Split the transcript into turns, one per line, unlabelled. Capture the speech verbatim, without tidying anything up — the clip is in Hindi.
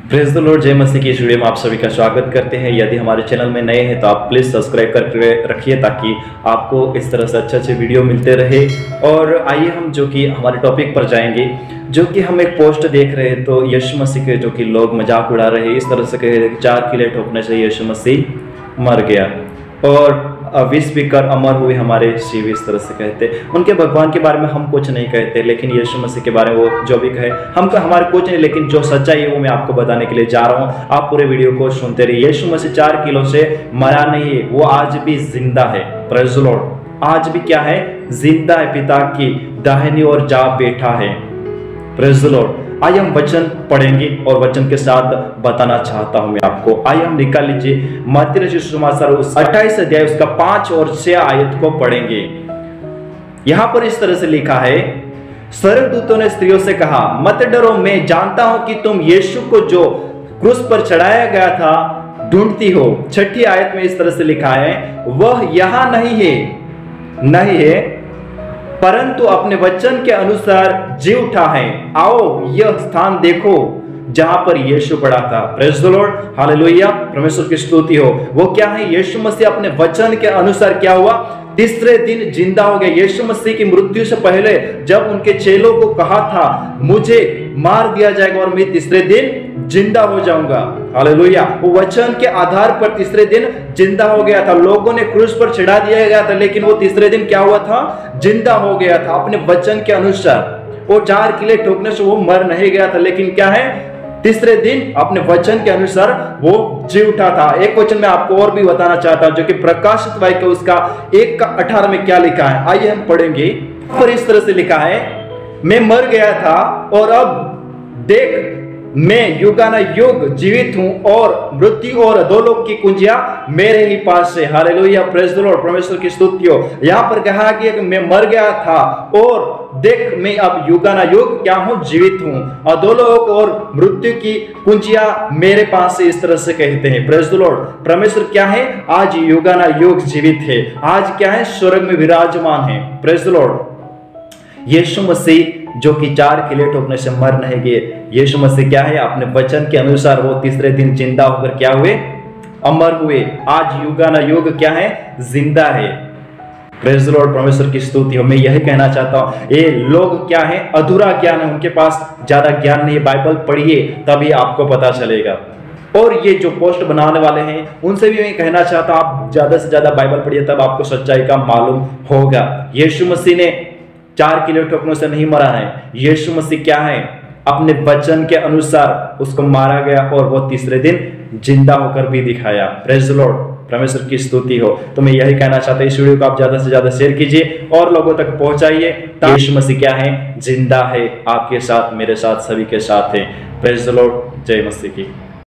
प्रेज द लॉर्ड, जय मसीह की इस वीडियो में आप सभी का स्वागत करते हैं। यदि हमारे चैनल में नए हैं तो आप प्लीज़ सब्सक्राइब करके रखिए ताकि आपको इस तरह से अच्छे अच्छे वीडियो मिलते रहे। और आइए हम जो कि हमारे टॉपिक पर जाएंगे, जो कि हम एक पोस्ट देख रहे हैं तो यीशु मसीह के जो कि लोग मजाक उड़ा रहे हैं, इस तरह से कह रहे हैं चार किले ठोकने से यीशु मसीह मर गया और विष पीकर अमर हुए हमारे शिव, इस तरह से कहते। उनके भगवान के बारे में हम कुछ नहीं कहते, लेकिन यीशु मसीह के बारे में वो जो भी कहे हमको हमारे कुछ नहीं, लेकिन जो सच्चाई है वो मैं आपको बताने के लिए जा रहा हूँ। आप पूरे वीडियो को सुनते रहिए। यीशु मसीह चार किलो से मरा नहीं है, वो आज भी जिंदा है। प्रेज़ द लॉर्ड, आज भी क्या है? जिंदा है, पिता की दाहिनी ओर जा बैठा है। Praise the Lord. आइए हम वचन पढ़ेंगे और वचन के साथ बताना चाहता हूं मैं आपको। आइए हम निकाल लीजिए मत्ती रचित सुसमाचार अट्ठाईस अध्याय उसका पांच और छह आयत को पढ़ेंगे। यहां पर इस तरह से लिखा है, स्वर्गदूतों ने स्त्रियों से कहा, मत डरो, मैं जानता हूं कि तुम यीशु को जो क्रूस पर चढ़ाया गया था ढूंढती हो। छठी आयत में इस तरह से लिखा है, वह यहां नहीं है नहीं है परंतु अपने वचन के अनुसार जी उठा है। आओ यह स्थान देखो जहां पर यीशु पड़ा था। प्रेज़ द लॉर्ड, हालेलुया, परमेश्वर की स्तुति हो। वो क्या है? यीशु मसीह अपने वचन के अनुसार क्या हुआ? तीसरे दिन जिंदा हो गया। यीशु मसीह की मृत्यु से पहले जब उनके चेलों को कहा था मुझे मार दिया जाएगा और मैं तीसरे दिन जिंदा हो जाऊंगा, हालेलुया, वो वचन के आधार पर तीसरे दिन जिंदा हो गया था। लोगों ने क्रूस पर चढ़ा दिया गया था, लेकिन वो तीसरे दिन क्या हुआ था? जिंदा हो गया था अपने वचन के अनुसार। वो चार किले ठोकने से वो मर नहीं गया था, लेकिन क्या है? तीसरे दिन अपने वचन के अनुसार वो जी उठा था। एक वचन में आपको और भी बताना चाहता हूं, जो कि प्रकाशित वाक्य उसका एक का अठारह में क्या लिखा है, आइए हम पढ़ेंगे। पर इस तरह से लिखा है, मैं मर गया था और अब देख मैं युगाना युग जीवित हूं और मृत्यु और अधोलोक की कुंजियां मेरे ही पास है। हालेलुया, प्रेज़ द लॉर्ड, परमेश्वर की स्तुति हो। यहां पर कहा कि मैं मर गया था और देख मैं अब युगाना युग क्या हूं? जीवित हूं। अधोलोक और मृत्यु की कुंजियां मेरे पास है, इस तरह से कहते हैं। प्रेज़ द लॉर्ड, परमेश्वर क्या है? आज युगाना युग जीवित है। आज क्या है? स्वर्ग में विराजमान है। Praise the Lord. Yeshu Masih जो कि चार किले ठोकने से मर नहीं गए, यीशु मसीह क्या है? अपने वचन के अनुसार वो तीसरे दिन जिंदा होकर क्या हुए? अमर हुए। आज युगाना युग क्या है? जिंदा है। प्रेज़ द लॉर्ड, परमेश्वर की स्तुति हो। मैं यही कहना चाहता हूं, ये लोग क्या है? अधूरा ज्ञान है, उनके पास ज्यादा ज्ञान नहीं। बाइबल पढ़िए तभी आपको पता चलेगा। और ये जो पोस्ट बनाने वाले हैं उनसे भी मैं कहना चाहता हूं, आप ज्यादा से ज्यादा बाइबल पढ़िए तब आपको सच्चाई का मालूम होगा। यीशु मसीह ने चार किले ठोकनों से नहीं मरा है। यीशु मसीह क्या है? अपने वचन के अनुसार उसको मारा गया और वो तीसरे दिन जिंदा होकर भी दिखाया। प्रेज़ द लॉर्ड, परमेश्वर की स्तुति हो। तो मैं यही कहना चाहता हूं, इस वीडियो को आप ज्यादा से ज्यादा शेयर कीजिए और लोगों तक पहुंचाइए। यीशु मसीह क्या है? जिंदा है, आपके साथ, मेरे साथ, सभी के साथ है। प्रेज़ द लॉर्ड, जय मसीह की।